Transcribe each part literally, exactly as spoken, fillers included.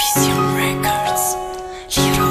Vision Records, Liro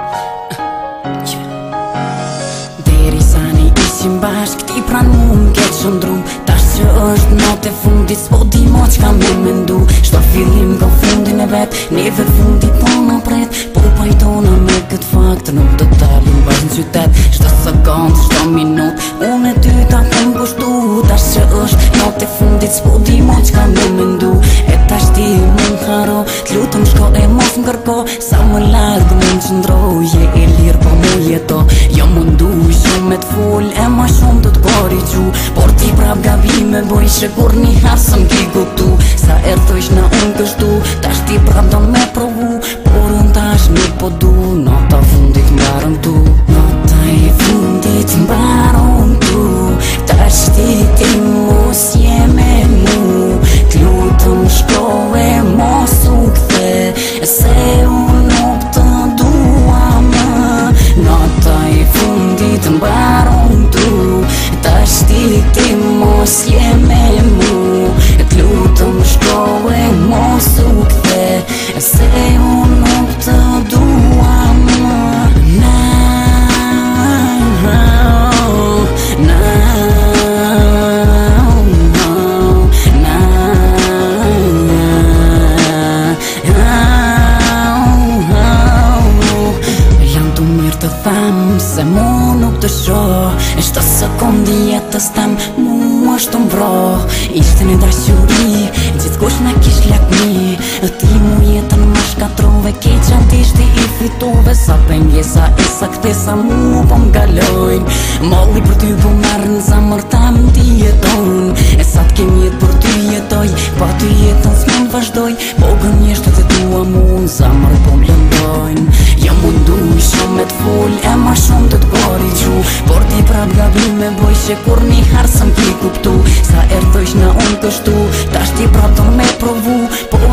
Deri sa ne ishim bashk ti pran mu m'ket shëndru Tash që është natë e fundit s'po di mo qka me mendu Shto fillim ka fundin e vet, neve fundi po në pret Po pajtona me kët fakt, nuk do t'alim bashk në qytet Shto sekund, shto minut, unë e ty ta kom kushtu Tash që është natë e fundit s'po di mo qka me mendu E tash ti më n'haro, t'lutëm shko e mos m'kërko Sa më largë më në qëndro, je e lirë po më jeto Jo mundu shumë me t'full, e ma shumë të t'kori qu Por ti prap gabime boj, që kur një herë së m'ki kuptu Sa erdojsh na unë kështu, tash ti prap do me provu Por unë tash nuk po du, nota fundit mbarëm tu Nota e fundit mbarëm tu Tash ti ti mos je me mu T'lutëm shko e mos u kthe Se unë nuk të dua më Nota e fundit mbarëm tu Tash ti ti mos je me mu T'lutëm shko e mos u kthe Se unë nuk të dua më Na, na, se mu nuk të shoh E shto sekondi jetës tem mu është më vro Ishte një dashuri, gjithë kush me kish lakmi E ti mu jetën më shkatrove, keqa t'ishti i fitove Sa pengesa e sa këtesa mu po m'galojnë Molli për ty po merë në zamër tem ti jeton E sa t'kem jetë për ty jetoj, pa ty jetën s'men vazhdoj Po gënjeshtë të tua mu në zamër po m'lëndojnë Jo mundu shumë me t'full, e ma shumë të t'kori qu Por ti prap gabime boj, që kur një herë së m'ki kuptu Sa erdojsh na unë kështu, tash ti prap do me provu Po